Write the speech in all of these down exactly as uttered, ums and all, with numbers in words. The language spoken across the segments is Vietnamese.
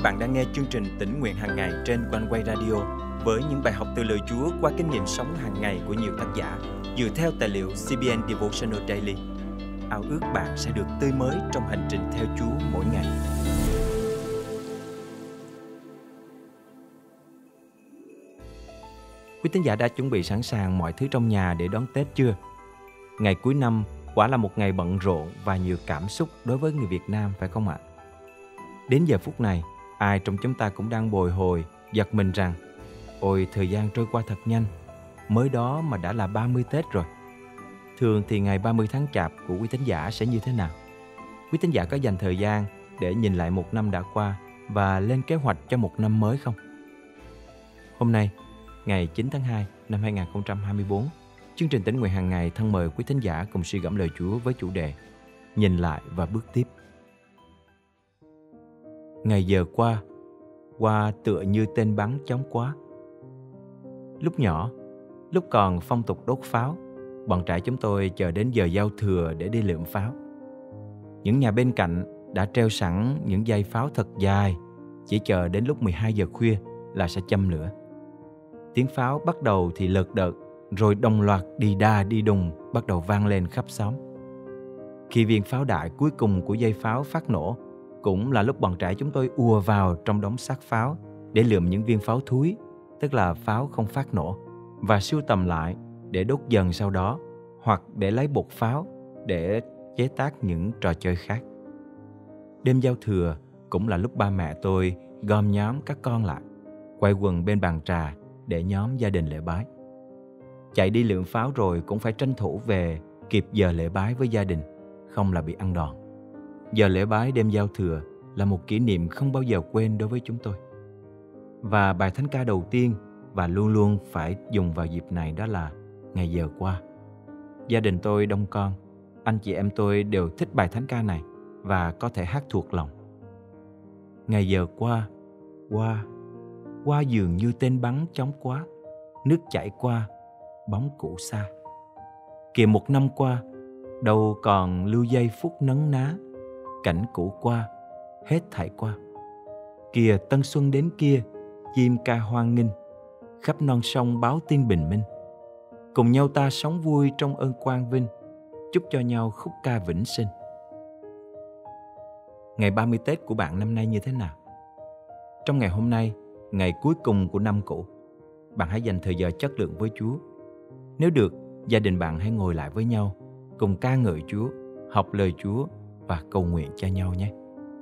Bạn đang nghe chương trình Tỉnh Nguyện Hàng Ngày trên Quanh Quay Radio với những bài học từ lời Chúa qua kinh nghiệm sống hàng ngày của nhiều tác giả dựa theo tài liệu xê bê en Devotional Daily. Ao ước bạn sẽ được tươi mới trong hành trình theo Chúa mỗi ngày. Quý tín giả đã chuẩn bị sẵn sàng mọi thứ trong nhà để đón Tết chưa? Ngày cuối năm quả là một ngày bận rộn và nhiều cảm xúc đối với người Việt Nam, phải không ạ? Đến giờ phút này, ai trong chúng ta cũng đang bồi hồi, giật mình rằng ôi, thời gian trôi qua thật nhanh, mới đó mà đã là ba mươi Tết rồi. Thường thì ngày ba mươi tháng Chạp của quý tín giả sẽ như thế nào? Quý tín giả có dành thời gian để nhìn lại một năm đã qua và lên kế hoạch cho một năm mới không? Hôm nay, ngày chín tháng hai năm hai nghìn không trăm hai mươi tư, chương trình Tỉnh Nguyện Hàng Ngày thân mời quý tín giả cùng suy gẫm lời Chúa với chủ đề Nhìn lại và bước tiếp. Ngày giờ qua, qua tựa như tên bắn chóng quá. Lúc nhỏ, lúc còn phong tục đốt pháo, bọn trẻ chúng tôi chờ đến giờ giao thừa để đi lượm pháo. Những nhà bên cạnh đã treo sẵn những dây pháo thật dài, chỉ chờ đến lúc mười hai giờ khuya là sẽ châm lửa. Tiếng pháo bắt đầu thì lợt đợt, rồi đồng loạt đi đa đi đùng bắt đầu vang lên khắp xóm. Khi viên pháo đại cuối cùng của dây pháo phát nổ, cũng là lúc bọn trẻ chúng tôi ùa vào trong đống xác pháo để lượm những viên pháo thúi, tức là pháo không phát nổ, và sưu tầm lại để đốt dần sau đó, hoặc để lấy bột pháo để chế tác những trò chơi khác. Đêm giao thừa cũng là lúc ba mẹ tôi gom nhóm các con lại, quay quần bên bàn trà để nhóm gia đình lễ bái. Chạy đi lượm pháo rồi cũng phải tranh thủ về kịp giờ lễ bái với gia đình, không là bị ăn đòn. Giờ lễ bái đêm giao thừa là một kỷ niệm không bao giờ quên đối với chúng tôi. Và bài thánh ca đầu tiên và luôn luôn phải dùng vào dịp này đó là Ngày giờ qua. Gia đình tôi đông con, anh chị em tôi đều thích bài thánh ca này và có thể hát thuộc lòng. Ngày giờ qua, qua, qua dường như tên bắn chóng quá, nước chảy qua, bóng cũ xa. Kìa một năm qua, đâu còn lưu giây phút nấn ná, cảnh cũ qua, hết thảy qua. Kìa tân xuân đến kia, chim ca hoan nghênh, khắp non sông báo tin bình minh. Cùng nhau ta sống vui trong ơn quang vinh, chúc cho nhau khúc ca vĩnh sinh. Ngày ba mươi Tết của bạn năm nay như thế nào? Trong ngày hôm nay, ngày cuối cùng của năm cũ, bạn hãy dành thời giờ chất lượng với Chúa. Nếu được, gia đình bạn hãy ngồi lại với nhau, cùng ca ngợi Chúa, học lời Chúa và cầu nguyện cho nhau nhé.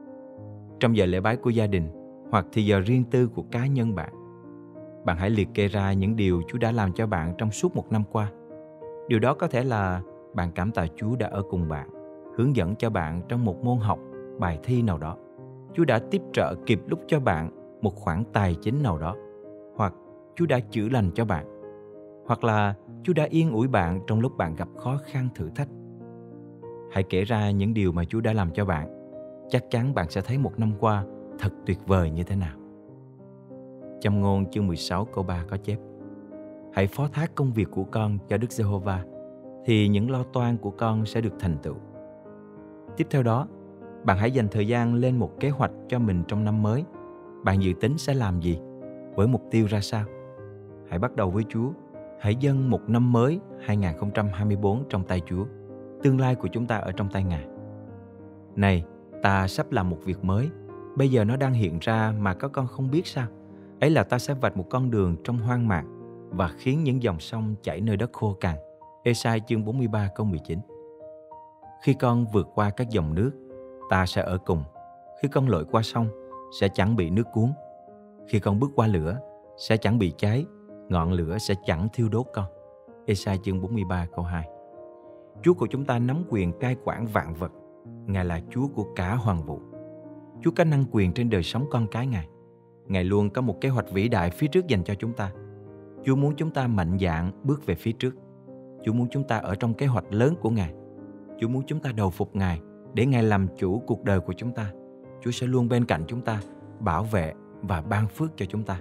Trong giờ lễ bái của gia đình hoặc thì giờ riêng tư của cá nhân bạn, bạn hãy liệt kê ra những điều Chúa đã làm cho bạn trong suốt một năm qua. Điều đó có thể là bạn cảm tạ Chúa đã ở cùng bạn, hướng dẫn cho bạn trong một môn học, bài thi nào đó. Chúa đã tiếp trợ kịp lúc cho bạn một khoản tài chính nào đó, hoặc Chúa đã chữa lành cho bạn, hoặc là Chúa đã yên ủi bạn trong lúc bạn gặp khó khăn thử thách. Hãy kể ra những điều mà Chúa đã làm cho bạn. Chắc chắn bạn sẽ thấy một năm qua thật tuyệt vời như thế nào. Châm ngôn chương mười sáu câu ba có chép: Hãy phó thác công việc của con cho Đức Giê-hô-va, thì những lo toan của con sẽ được thành tựu. Tiếp theo đó, bạn hãy dành thời gian lên một kế hoạch cho mình trong năm mới. Bạn dự tính sẽ làm gì? Với mục tiêu ra sao? Hãy bắt đầu với Chúa. Hãy dâng một năm mới hai nghìn không trăm hai mươi tư trong tay Chúa. Tương lai của chúng ta ở trong tay Ngài. Này, ta sắp làm một việc mới. Bây giờ nó đang hiện ra mà các con không biết sao? Ấy là ta sẽ vạch một con đường trong hoang mạc và khiến những dòng sông chảy nơi đất khô cằn. Ê-sai chương bốn mươi ba câu mười chín. Khi con vượt qua các dòng nước, ta sẽ ở cùng. Khi con lội qua sông, sẽ chẳng bị nước cuốn. Khi con bước qua lửa, sẽ chẳng bị cháy. Ngọn lửa sẽ chẳng thiêu đốt con. Ê-sai chương bốn mươi ba câu hai. Chúa của chúng ta nắm quyền cai quản vạn vật. Ngài là Chúa của cả hoàn vũ. Chúa có năng quyền trên đời sống con cái Ngài. Ngài luôn có một kế hoạch vĩ đại phía trước dành cho chúng ta. Chúa muốn chúng ta mạnh dạn bước về phía trước. Chúa muốn chúng ta ở trong kế hoạch lớn của Ngài. Chúa muốn chúng ta đầu phục Ngài để Ngài làm chủ cuộc đời của chúng ta. Chúa sẽ luôn bên cạnh chúng ta, bảo vệ và ban phước cho chúng ta.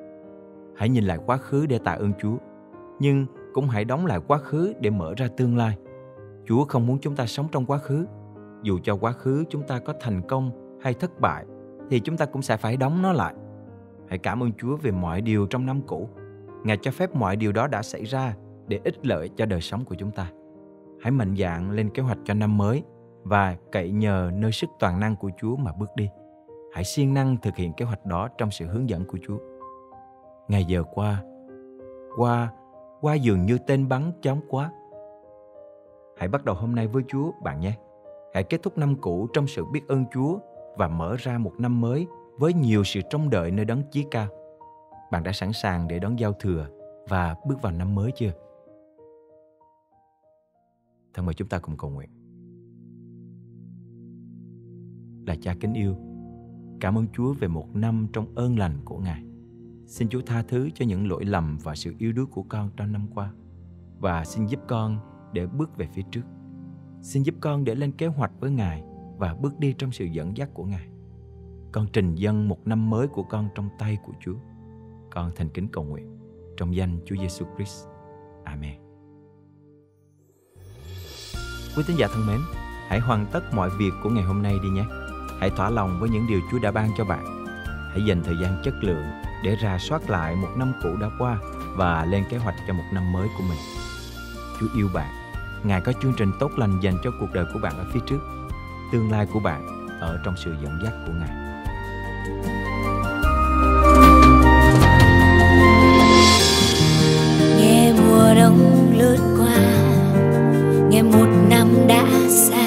Hãy nhìn lại quá khứ để tạ ơn Chúa, nhưng cũng hãy đóng lại quá khứ để mở ra tương lai. Chúa không muốn chúng ta sống trong quá khứ. Dù cho quá khứ chúng ta có thành công hay thất bại, thì chúng ta cũng sẽ phải đóng nó lại. Hãy cảm ơn Chúa về mọi điều trong năm cũ. Ngài cho phép mọi điều đó đã xảy ra để ích lợi cho đời sống của chúng ta. Hãy mạnh dạn lên kế hoạch cho năm mới và cậy nhờ nơi sức toàn năng của Chúa mà bước đi. Hãy siêng năng thực hiện kế hoạch đó trong sự hướng dẫn của Chúa. Ngày giờ qua, qua, qua dường như tên bắn chóng quá. Hãy bắt đầu hôm nay với Chúa bạn nhé. Hãy kết thúc năm cũ trong sự biết ơn Chúa và mở ra một năm mới với nhiều sự trông đợi nơi đấng chí cao. Bạn đã sẵn sàng để đón giao thừa và bước vào năm mới chưa? Thân mời chúng ta cùng cầu nguyện. Là Cha kính yêu, cảm ơn Chúa về một năm trong ơn lành của Ngài. Xin Chúa tha thứ cho những lỗi lầm và sự yếu đuối của con trong năm qua, và xin giúp con để bước về phía trước. Xin giúp con để lên kế hoạch với Ngài và bước đi trong sự dẫn dắt của Ngài. Con trình dâng một năm mới của con trong tay của Chúa. Con thành kính cầu nguyện trong danh Chúa Giêsu Christ. Amen. Quý tín giả thân mến, hãy hoàn tất mọi việc của ngày hôm nay đi nhé. Hãy thỏa lòng với những điều Chúa đã ban cho bạn. Hãy dành thời gian chất lượng để rà soát lại một năm cũ đã qua và lên kế hoạch cho một năm mới của mình. Chúa yêu bạn. Ngài có chương trình tốt lành dành cho cuộc đời của bạn ở phía trước. Tương lai của bạn ở trong sự dẫn dắt của Ngài. Nghe mùa đông lướt qua, nghe một năm đã xa,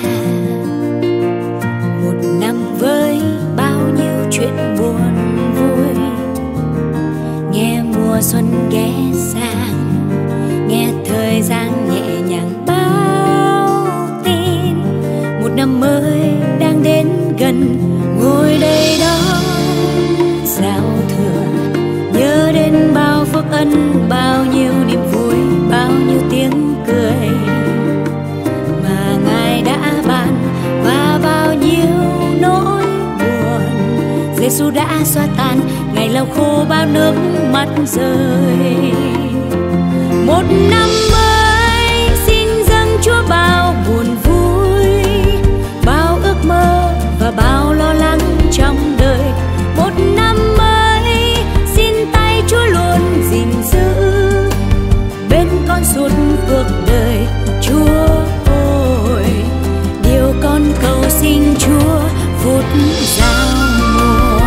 một năm với bao nhiêu chuyện buồn vui. Nghe mùa xuân ghé sang, nghe thời gian nhẹ nhàng báo tin một năm mới đang đến gần. Ngồi đây đó giao thừa, nhớ đến bao phước ân, bao nhiêu niềm vui, bao nhiêu tiếng cười mà Ngài đã ban, và bao nhiêu nỗi buồn Giêsu đã xóa tan, ngày lau khô bao nước mắt rơi. Một năm mới xin dâng Chúa bao buồn vui, bao ước mơ và bao lo lắng trong đời. Một năm mới xin tay Chúa luôn gìn giữ bên con suốt cuộc đời. Chúa ơi, điều con cầu xin Chúa phút giao mùa.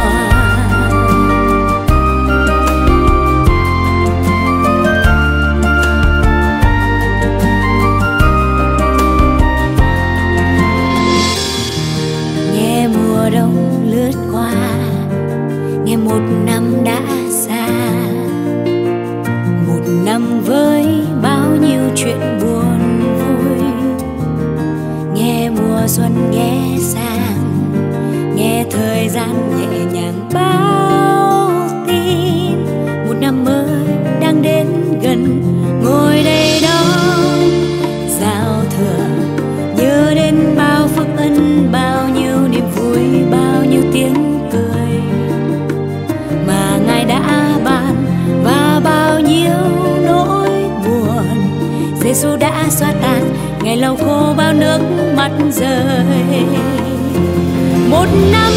Nghe mùa đông lướt qua, nghe một năm đã xa, một năm với bao nhiêu chuyện buồn vui. Nghe mùa xuân ghé sang, nghe thời gian nhẹ nhàng báo tin một năm mới đang đến gần. Ngồi đây đó giao thừa, nhớ đến bao phước ân, bao nhiêu niềm vui, bao nhiêu tiếng cười mà Ngài đã ban, và bao nhiêu nỗi buồn Giêsu đã xóa tan, ngày lau khô bao nước mắt rơi. Một năm